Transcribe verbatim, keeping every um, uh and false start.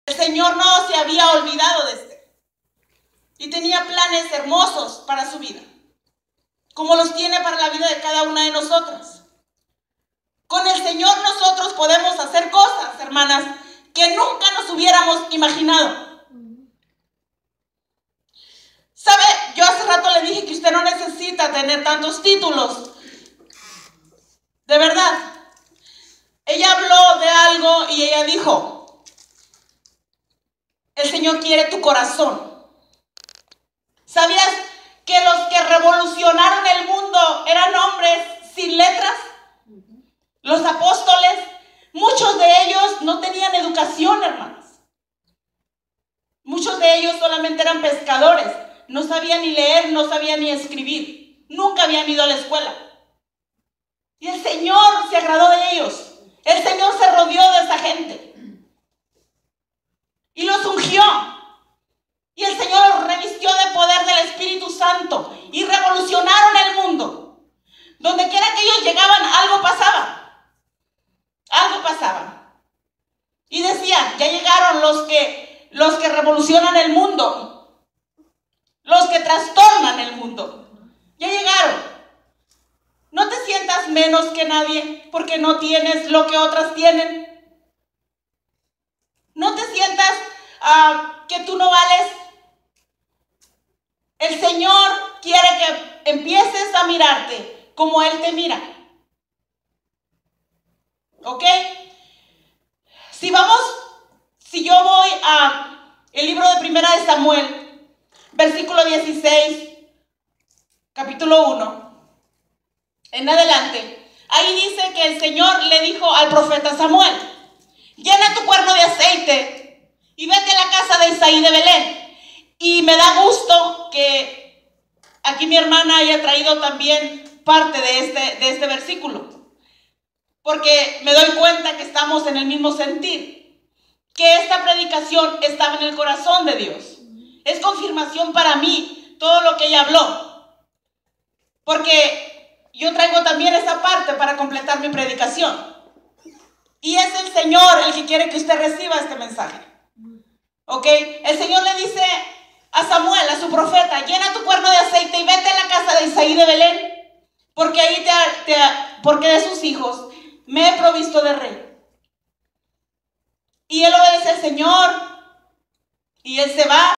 El Señor no se había olvidado de este y tenía planes hermosos para su vida, como los tiene para la vida de cada una de nosotras. Con el Señor nosotros podemos hacer cosas, hermanas, que nunca nos hubiéramos imaginado. ¿Sabe? Yo hace rato le dije que usted no necesita tener tantos títulos. De verdad. Ella habló de algo y ella dijo: el Señor quiere tu corazón. ¿Sabías que los que revolucionaron el mundo eran hombres sin letras? Los apóstoles, muchos de ellos no tenían educación, hermanos. Muchos de ellos solamente eran pescadores. No sabían ni leer, no sabían ni escribir. Nunca habían ido a la escuela. Y el Señor se agradó de ellos. El Señor se rodeó de esa gente. Y los ungió. Y el Señor los revistió de poder del Espíritu Santo. Y revolucionaron el mundo. Donde quiera que ellos llegaban, algo pasaba. Algo pasaba. Y decían, ya llegaron los que, los que revolucionan el mundo. Los que trastornan el mundo. Ya llegaron. No te sientas menos que nadie porque no tienes lo que otras tienen. No te sientas uh, que tú no vales. El Señor quiere que empieces a mirarte como Él te mira. ¿Ok? Si vamos, si yo voy a el libro de Primera de Samuel, versículo dieciséis, capítulo uno, en adelante, ahí dice que el Señor le dijo al profeta Samuel: llena tu cuerno de aceite y vete a la casa de Isaí de Belén. Y me da gusto que aquí mi hermana haya traído también parte de este, de este versículo, porque me doy cuenta que estamos en el mismo sentir, que esta predicación estaba en el corazón de Dios. Es confirmación para mí todo lo que ella habló, porque yo traigo también esa parte para completar mi predicación. Y es el Señor el que quiere que usted reciba este mensaje. ¿Ok? El Señor le dice a Samuel, a su profeta: llena tu cuerno de aceite y vete a la casa de Isaí de Belén, porque ahí te, te porque de sus hijos me he provisto de rey. Y él obedece al Señor y él se va.